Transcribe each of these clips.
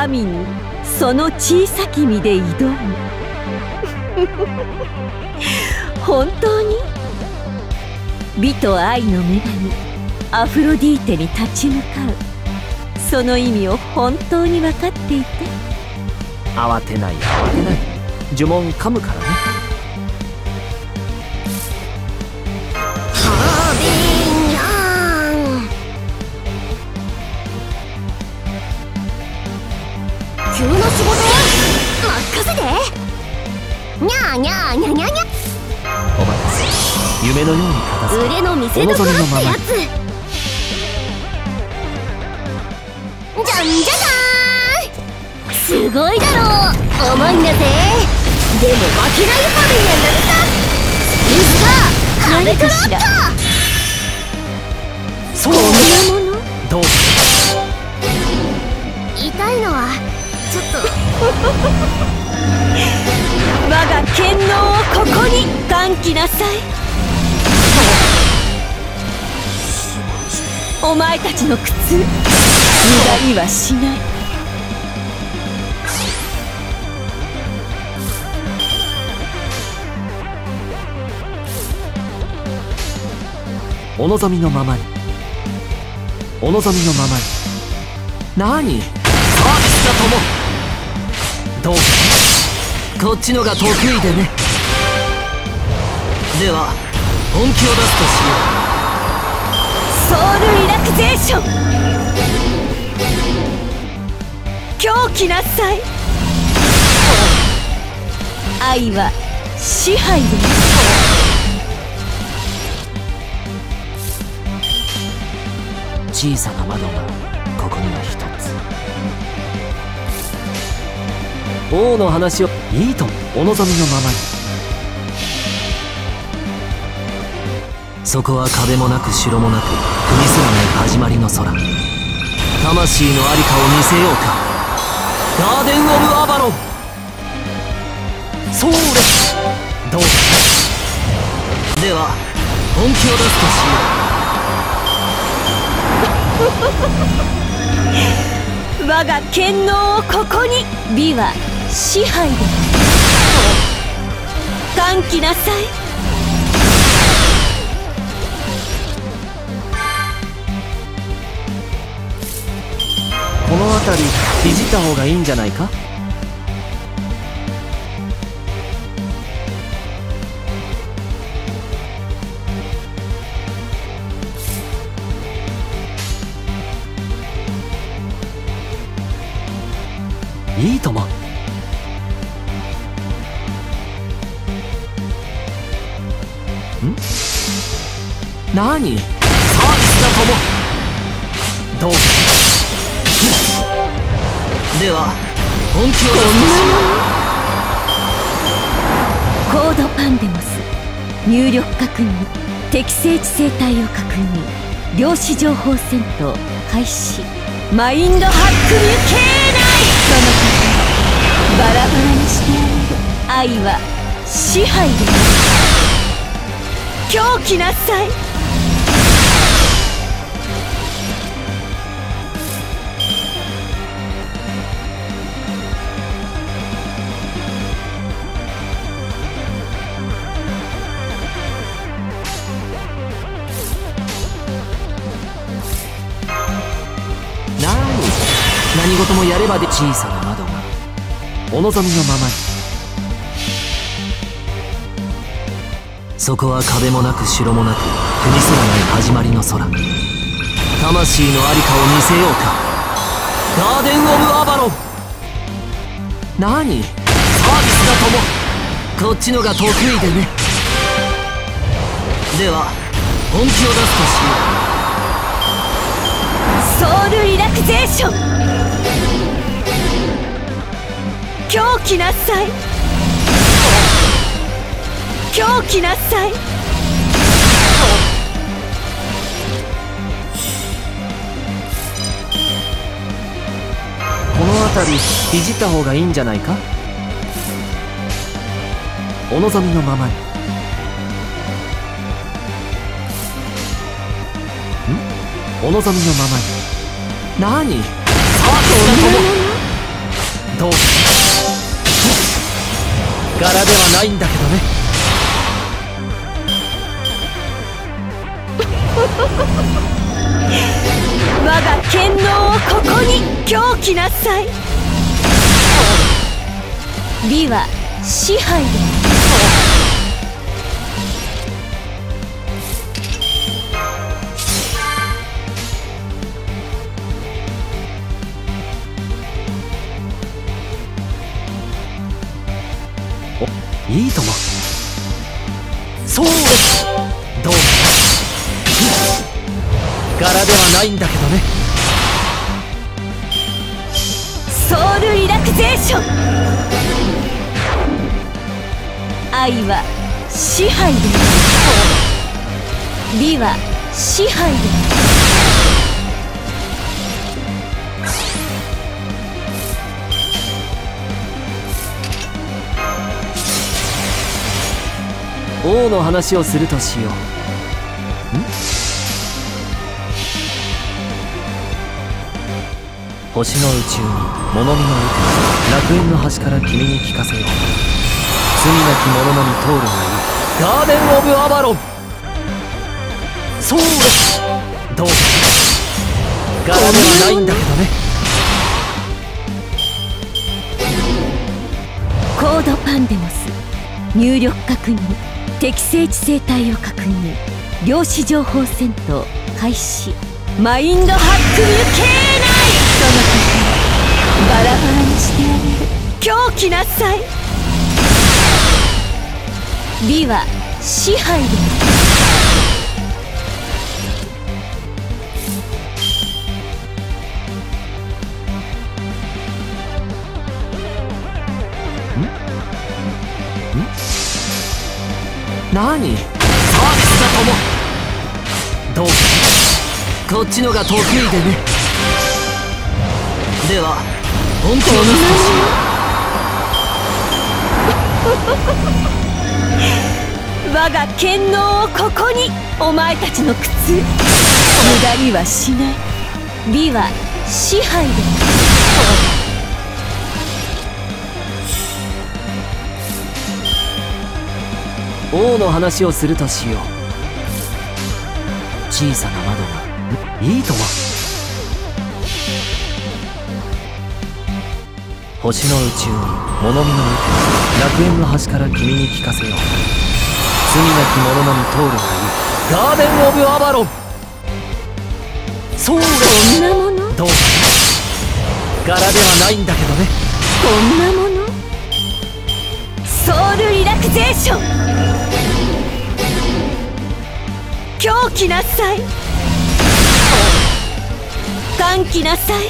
神にその小さき身で挑む。本当に美と愛の女神アフロディーテに立ち向かう、その意味を本当に分かっていて。 慌てない慌てない、呪文噛むからね。 急な仕事任せて。にゃーにゃーにゃにゃにゃ。 お待たせ。夢のように片付け腕の見せ所ってやつ。じゃんじゃじゃーん、すごいだろう。重いんだぜ。でも負けないファビアンだった水が壁かしら。 そういうもの。どう痛いのはちょっと。 我が権能をここに歓喜なさい。お前たちの苦痛無駄にはしない。 お望みのままに、お望みのままに。何サービスだとも。どうかこっちのが得意でね。では本気を出すとしよう。ソウルリラクゼーション、狂気なさい。愛は支配です。 小さな窓がここには一つ。王の話をいいとお望みのままに。そこは壁もなく城もなく踏みすらない始まりの空。魂のありかを見せようか。ガーデン・オブ・アバロン。それどうか。では本気を出すとしよう。 我が権能をここに。美は支配で歓喜なさい。 この辺りいじった方がいいんじゃないか。いいとも。ん何サービスだとも。どうでは本気を出すとしよう。 コードパンデモス入力確認、適正地生態を確認、量子情報戦闘開始。マインドハックリュケーナイ。その方バラバラにしてあげる。愛は支配です。狂気なさい。 何事もやればで。小さな窓がお望みのままに。そこは壁もなく城もなく踏みすらない始まりの空。魂のありかを見せようか。ガーデン・オブ・アバロン。何サービスだとも。こっちのが得意でね。では本気を出すとしよう。 ソウルリラクゼーション、狂気なさい。狂気なさい。 この辺りいじった方がいいんじゃないか。お望みのままに。お望みのままに。何サービスだとも。 どう柄ではないんだけどね。 我が剣能をここに狂気なさい。美は支配でいいとも。そうですどう柄ではないんだけどね。 ソウルリラクゼーション。愛は支配で美は支配で王の話をするとしよう。星の宇宙に物見の歌、楽園の端から君に聞かせよう。罪なき者のみ通るがいいガーデン・オブ・アバロン。そうですどう柄ではないんだけどね。 コードパンデモス入力確認、適正地生体を確認、量子情報戦闘開始。マインドハックミュケーナイ。その時バラバラにしてあげる。狂気なさい。美は支配で何サービスだとも。どうこっちのが得意でね。では本当の我が剣能をここに。お前たちの苦痛無駄にはしない。美は支配で王の話をするとしよう。小さな窓がいいとも。星の宇宙に物見の歌、楽園の端から君に聞かせよう。罪なき者のみ通るがいいガーデン・オブ・アバロン。そうですこんなもの。 どう柄ではないんだけどね。 こんなもの。ソウルリラクゼーション。狂気なさい。歓喜なさい。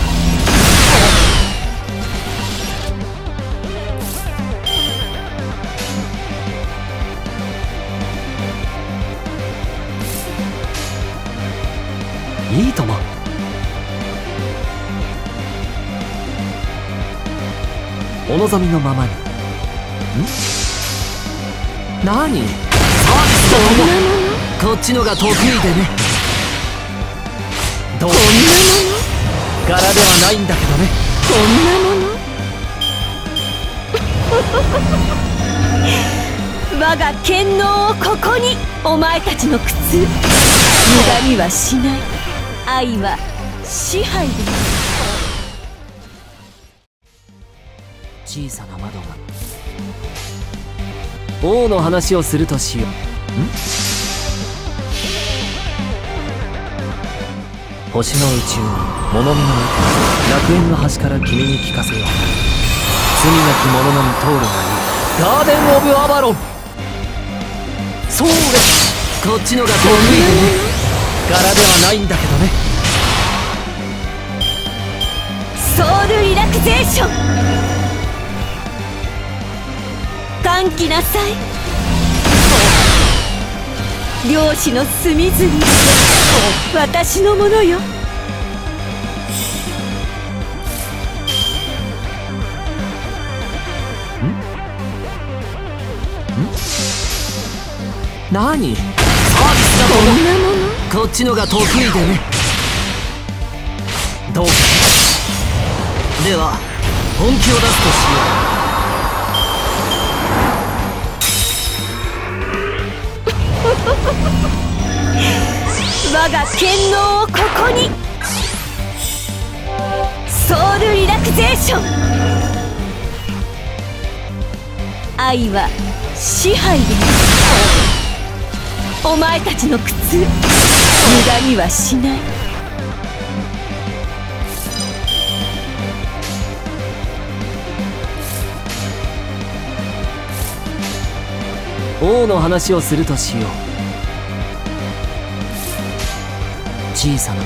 いいとも。お望みのままに。何サービスだとも。こっちのが得意でね。どうこんなも柄ではないんだけどね。 の。こんなもの。我が剣能をここに。お前たちの苦痛無駄にはしない。愛は支配で小さな窓が王の話をするとしよう。星の宇宙に物見の歌、楽園の端から君に聞かせよう。罪なき者のみ通るがいいガーデン・オブ・アバロン。そうですこっちのが得意でね。柄ではないんだけどね。 ソウルリラクゼーション。歓喜なさい。漁師の隅々私のものよ。 何サービスだこんなもの。 とこっちのが得意でね。どうでは本気を出すとしよ我が権能をここに。ソウルリラクゼーション。愛は支配である。お前たちの苦痛無駄にはしない。 王の話をするとしよう。小さな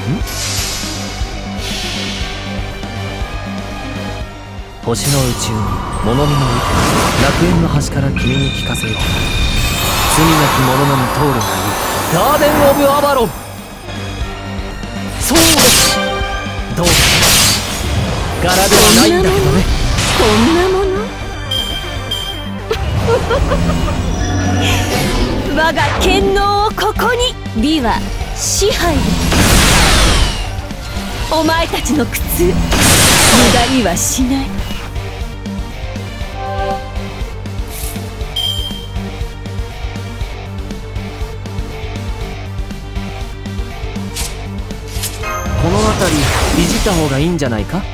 星の宇宙に物見の意見、楽園の端から君に聞かせよう。罪なき者のみ通るがいいガーデン・オブ・アバロン。そうです。どうか柄ではないんだけどね。 こんなもの我が権能をここに。美は支配である。お前たちの苦痛無駄にはしない。 この辺りいじった方がいいんじゃないか。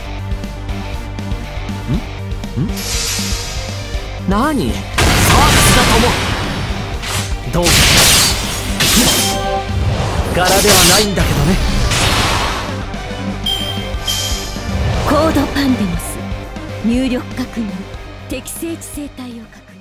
何サーカスだとも。どうか柄ではないんだけどね。 コードパンデモス入力確認。適正地生体を確認。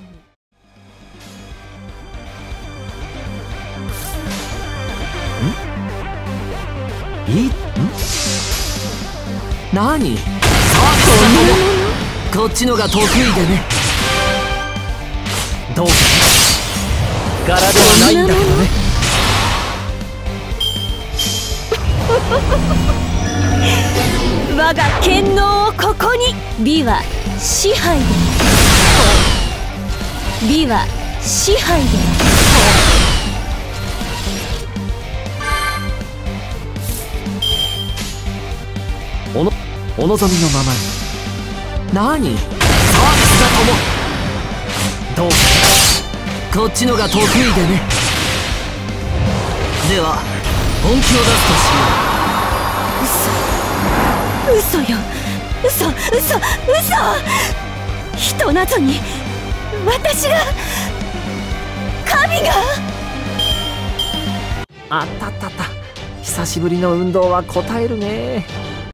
何サーカスだとも。こっちのが得意でね。どうか柄ではないんだけどね。 我が権能をここに。美は支配である。美は支配である。 お望みのままに。何サーカスだとも。どうかこっちのが得意でね。では本気を出すとしよう。 嘘よ。嘘。人などに私が神が。 あったったった。久しぶりの運動は応えるね。